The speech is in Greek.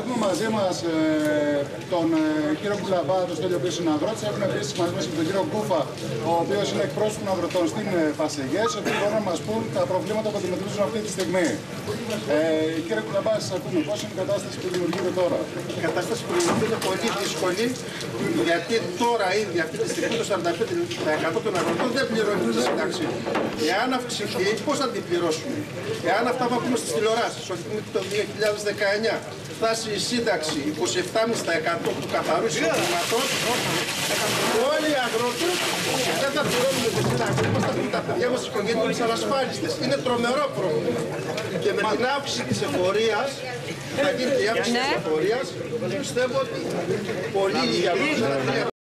έχουμε μαζί μας τον κύριο Κουλαμπά, τον Στέλιο, ο οποίος είναι αγρότης. Έχουμε επίσης μαζί μας και τον κύριο Κούφα, ο οποίος είναι εκπρόσωπος των αγροτών στην Πασεγές, οι οποίοι μπορούν να μας πούν τα προβλήματα που αντιμετωπίζουν αυτή τη στιγμή. Κύριε Κουλαμπά, σας ακούμε. Πώς είναι η κατάσταση που δημιουργείται τώρα? Η κατάσταση που δημιουργείται είναι πολύ δύσκολη, γιατί τώρα ήδη αυτή τη στιγμή το 45% των αγροτών δεν πληρώνει τη σύνταξη. Εάν αυξηθεί, πώς θα την πληρώσουμε? Εάν αυτά που ακούμε στις τηλεοράσεις, ότι το 2019 φτάσει η σύνταξη 27,5% του καθαρού εισοδήματος, όλοι οι αγρότες δεν θα πληρώνουν τη σύνταξη. Πώς θα πούν τα παιδιά μας, τις οικογένειες μας ανασφάλιστες? Είναι τρομερό πρόβλημα. Και με την αύξηση της εφορίας, θα γίνει και η αύξηση της εφορίας, πιστεύω ότι πολλοί οι αγρότες